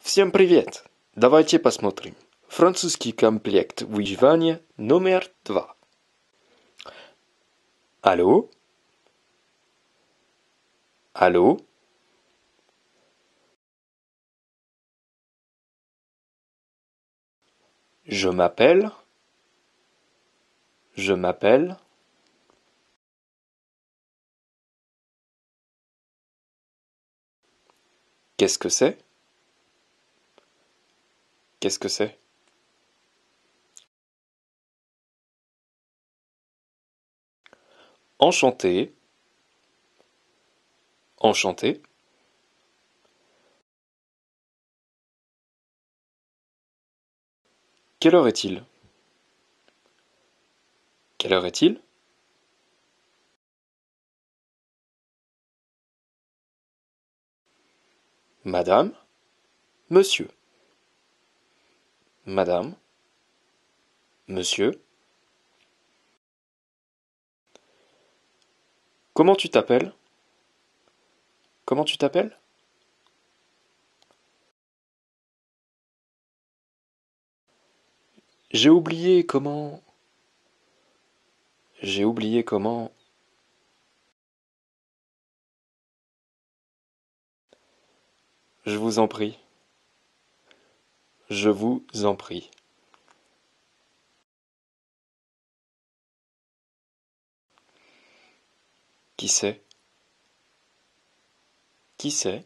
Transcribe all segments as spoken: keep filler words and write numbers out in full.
Всем привет! Давайте посмотрим. Французский комплект выживания номер два. Allô? Allô? Je m'appelle. Je m'appelle. Qu'est-ce que c'est? Qu'est-ce que c'est? Enchanté. Enchanté. Quelle heure est-il? Quelle heure est-il? Madame? Monsieur. Madame? Monsieur? Comment tu t'appelles? Comment tu t'appelles? J'ai oublié comment. J'ai oublié comment. Je vous en prie. Je vous en prie. Qui c'est? Qui c'est?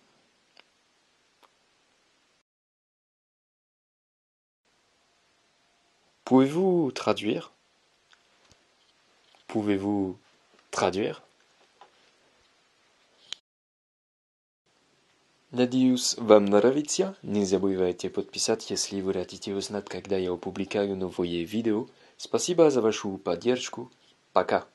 Pouvez-vous traduire? Pouvez-vous traduire? Надеюсь, вам нравится. Не забывайте подписать, если вы хотите узнать, когда я опубликую новые видео. Спасибо за вашу поддержку. Пока.